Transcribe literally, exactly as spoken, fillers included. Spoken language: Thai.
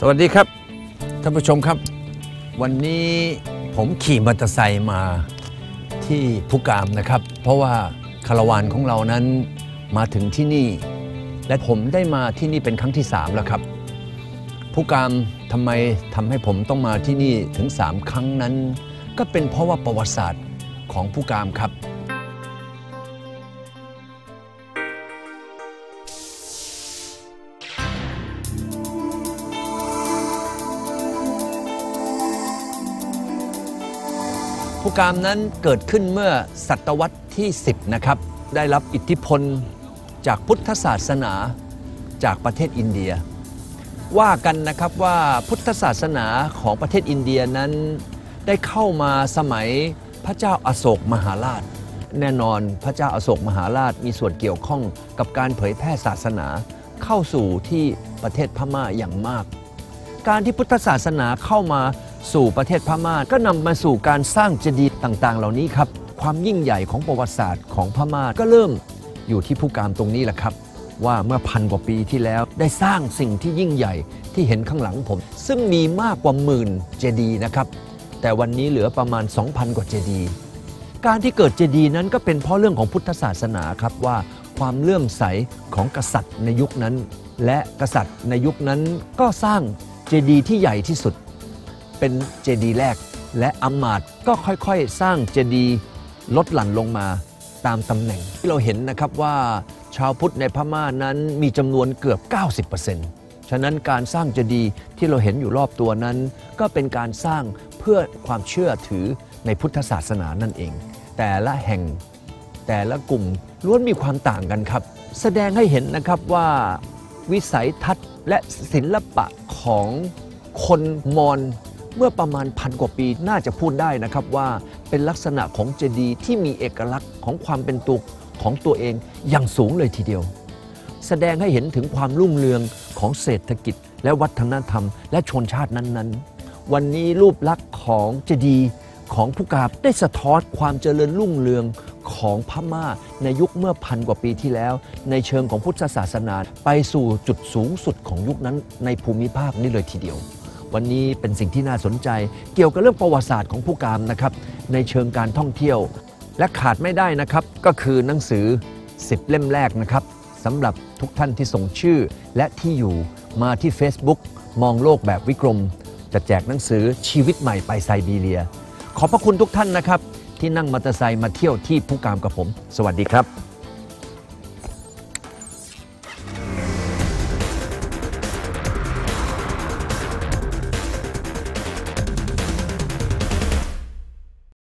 วัสดีครับท่านผู้ชมครับวันนี้ผมขี่มอเตอร์ไซค์มาที่พุกามนะครับเพราะว่าคาราวานของเรานั้นมาถึงที่นี่และผมได้มาที่นี่เป็นครั้งที่สามแล้วครับพุกามทำไมทำให้ผมต้องมาที่นี่ถึงสามครั้งนั้นก็เป็นเพราะว่าประวัติศาสตร์ของพุกามครับพุกามนั้นเกิดขึ้นเมื่อศตวรรษที่สิบนะครับได้รับอิทธิพลจากพุทธศาสนาจากประเทศอินเดียว่ากันนะครับว่าพุทธศาสนาของประเทศอินเดียนั้นได้เข้ามาสมัยพระเจ้าอโศกมหาราชแน่นอนพระเจ้าอโศกมหาราชมีส่วนเกี่ยวข้องกับการเผยแพร่ศาสนาเข้าสู่ที่ประเทศพม่าอย่างมากการที่พุทธศาสนาเข้ามาสู่ประเทศพม่าก็นำมาสู่การสร้างเจดีย์ต่างๆเหล่านี้ครับความยิ่งใหญ่ของประวัติศาสตร์ของพม่าก็เริ่มอยู่ที่พุกามตรงนี้แหละครับว่าเมื่อพันกว่าปีที่แล้วได้สร้างสิ่งที่ยิ่งใหญ่ที่เห็นข้างหลังผมซึ่งมีมากกว่าหมื่นเจดีย์นะครับแต่วันนี้เหลือประมาณ สองพัน กว่าเจดีย์การที่เกิดเจดีย์นั้นก็เป็นเพราะเรื่องของพุทธศาสนาครับว่าความเลื่อมใสของกษัตริย์ในยุคนั้นและกษัตริย์ในยุคนั้นก็สร้างเจดีย์ที่ใหญ่ที่สุดเป็นเจดีย์แรกและอำมาตย์ก็ค่อยๆสร้างเจดีย์ลดหลั่นลงมาตามตำแหน่งที่เราเห็นนะครับว่าชาวพุทธในพม่านั้นมีจำนวนเกือบ เก้าสิบเปอร์เซ็นต์ ฉะนั้นการสร้างเจดีย์ที่เราเห็นอยู่รอบตัวนั้นก็เป็นการสร้างเพื่อความเชื่อถือในพุทธศาสนานั่นเองแต่ละแห่งแต่ละกลุ่มล้วนมีความต่างกันครับแสดงให้เห็นนะครับว่าวิสัยทัศน์และศิลปะของคนมอญเมื่อประมาณพันกว่าปีน่าจะพูดได้นะครับว่าเป็นลักษณะของเจดีย์ที่มีเอกลักษณ์ของความเป็นตัวของตัวเองอย่างสูงเลยทีเดียวแสดงให้เห็นถึงความรุ่งเรืองของเศรษฐกิจและวัฒนธรรมและชนชาตินั้นๆวันนี้รูปลักษณ์ของเจดีย์ของพุกามได้สะท้อนความเจริญรุ่งเรืองของพม่าในยุคเมื่อพันกว่าปีที่แล้วในเชิงของพุทธศาสนาไปสู่จุดสูงสุดของยุคนั้นในภูมิภาคนี้เลยทีเดียววันนี้เป็นสิ่งที่น่าสนใจเกี่ยวกับเรื่องประวัติศาสตร์ของพุกามนะครับในเชิงการท่องเที่ยวและขาดไม่ได้นะครับก็คือหนังสือสิบเล่มแรกนะครับสำหรับทุกท่านที่ส่งชื่อและที่อยู่มาที่ Facebook มองโลกแบบวิกรมจะแจกหนังสือชีวิตใหม่ไปไซบีเรียขอบพระคุณทุกท่านนะครับที่นั่งมอเตอร์ไซค์มาเที่ยวที่พุกามกับผมสวัสดีครับ